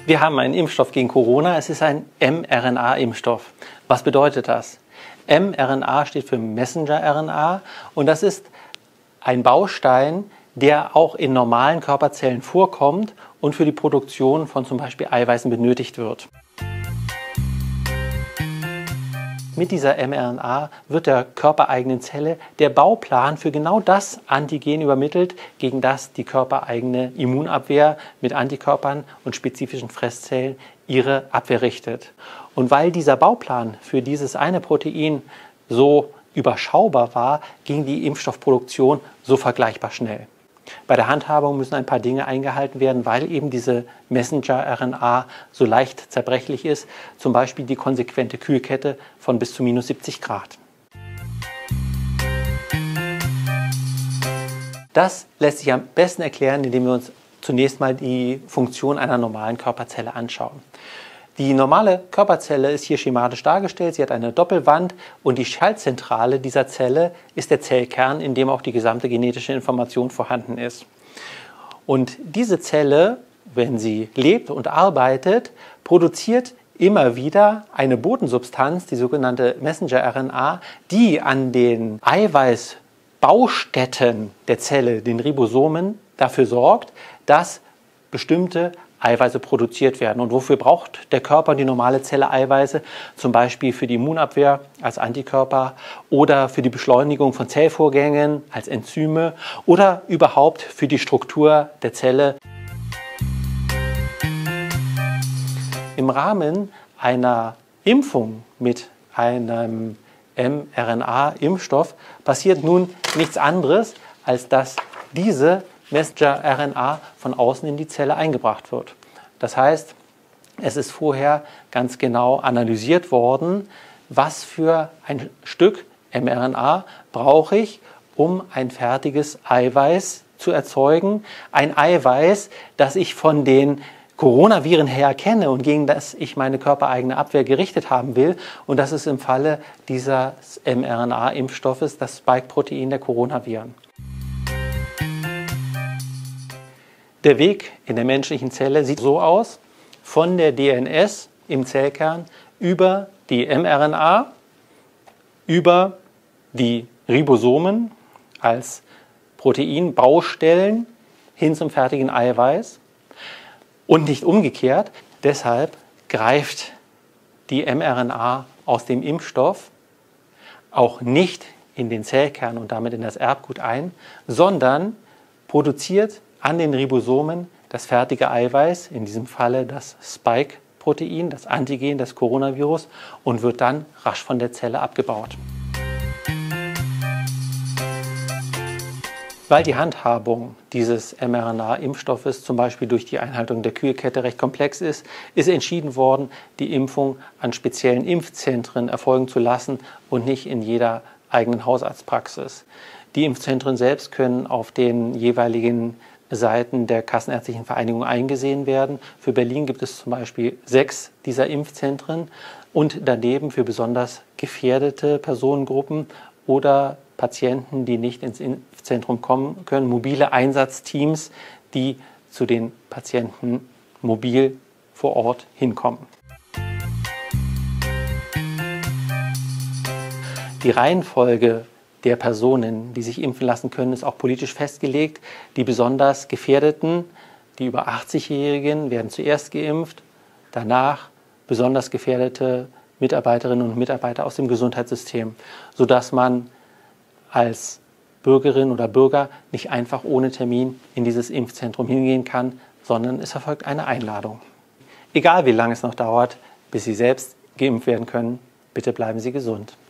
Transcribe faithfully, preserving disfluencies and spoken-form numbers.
Wir haben einen Impfstoff gegen Corona. Es ist ein mRNA-Impfstoff. Was bedeutet das? mRNA steht für Messenger-R N A und das ist ein Baustein, der auch in normalen Körperzellen vorkommt und für die Produktion von zum Beispiel Eiweißen benötigt wird. Mit dieser mRNA wird der körpereigenen Zelle der Bauplan für genau das Antigen übermittelt, gegen das die körpereigene Immunabwehr mit Antikörpern und spezifischen Fresszellen ihre Abwehr richtet. Und weil dieser Bauplan für dieses eine Protein so überschaubar war, ging die Impfstoffproduktion so vergleichbar schnell. Bei der Handhabung müssen ein paar Dinge eingehalten werden, weil eben diese Messenger-R N A so leicht zerbrechlich ist, zum Beispiel die konsequente Kühlkette von bis zu minus siebzig Grad. Das lässt sich am besten erklären, indem wir uns zunächst mal die Funktion einer normalen Körperzelle anschauen. Die normale Körperzelle ist hier schematisch dargestellt. Sie hat eine Doppelwand und die Schaltzentrale dieser Zelle ist der Zellkern, in dem auch die gesamte genetische Information vorhanden ist. Und diese Zelle, wenn sie lebt und arbeitet, produziert immer wieder eine Bodensubstanz, die sogenannte Messenger-R N A, die an den Eiweißbaustätten der Zelle, den Ribosomen, dafür sorgt, dass bestimmte Eiweiße produziert werden. Und wofür braucht der Körper, die normale Zelle, Eiweiße? Zum Beispiel für die Immunabwehr als Antikörper oder für die Beschleunigung von Zellvorgängen als Enzyme oder überhaupt für die Struktur der Zelle. Im Rahmen einer Impfung mit einem mRNA-Impfstoff passiert nun nichts anderes, als dass diese Messenger-R N A von außen in die Zelle eingebracht wird. Das heißt, es ist vorher ganz genau analysiert worden, was für ein Stück mRNA brauche ich, um ein fertiges Eiweiß zu erzeugen. Ein Eiweiß, das ich von den Coronaviren her kenne und gegen das ich meine körpereigene Abwehr gerichtet haben will. Und das ist im Falle dieses mRNA-Impfstoffes das Spike-Protein der Coronaviren. Der Weg in der menschlichen Zelle sieht so aus: von der D N S im Zellkern über die mRNA, über die Ribosomen als Proteinbaustellen hin zum fertigen Eiweiß und nicht umgekehrt. Deshalb greift die mRNA aus dem Impfstoff auch nicht in den Zellkern und damit in das Erbgut ein, sondern produziert an den Ribosomen das fertige Eiweiß, in diesem Falle das Spike-Protein, das Antigen des Coronavirus, und wird dann rasch von der Zelle abgebaut. Weil die Handhabung dieses mRNA-Impfstoffes zum Beispiel durch die Einhaltung der Kühlkette recht komplex ist, ist entschieden worden, die Impfung an speziellen Impfzentren erfolgen zu lassen und nicht in jeder eigenen Hausarztpraxis. Die Impfzentren selbst können auf den jeweiligen Seiten der Kassenärztlichen Vereinigung eingesehen werden. Für Berlin gibt es zum Beispiel sechs dieser Impfzentren und daneben für besonders gefährdete Personengruppen oder Patienten, die nicht ins Impfzentrum kommen können, mobile Einsatzteams, die zu den Patienten mobil vor Ort hinkommen. Die Reihenfolge der Personen, die sich impfen lassen können, ist auch politisch festgelegt. Die besonders Gefährdeten, die über achtzig-Jährigen, werden zuerst geimpft, danach besonders gefährdete Mitarbeiterinnen und Mitarbeiter aus dem Gesundheitssystem, sodass man als Bürgerin oder Bürger nicht einfach ohne Termin in dieses Impfzentrum hingehen kann, sondern es erfolgt eine Einladung. Egal wie lange es noch dauert, bis Sie selbst geimpft werden können, bitte bleiben Sie gesund.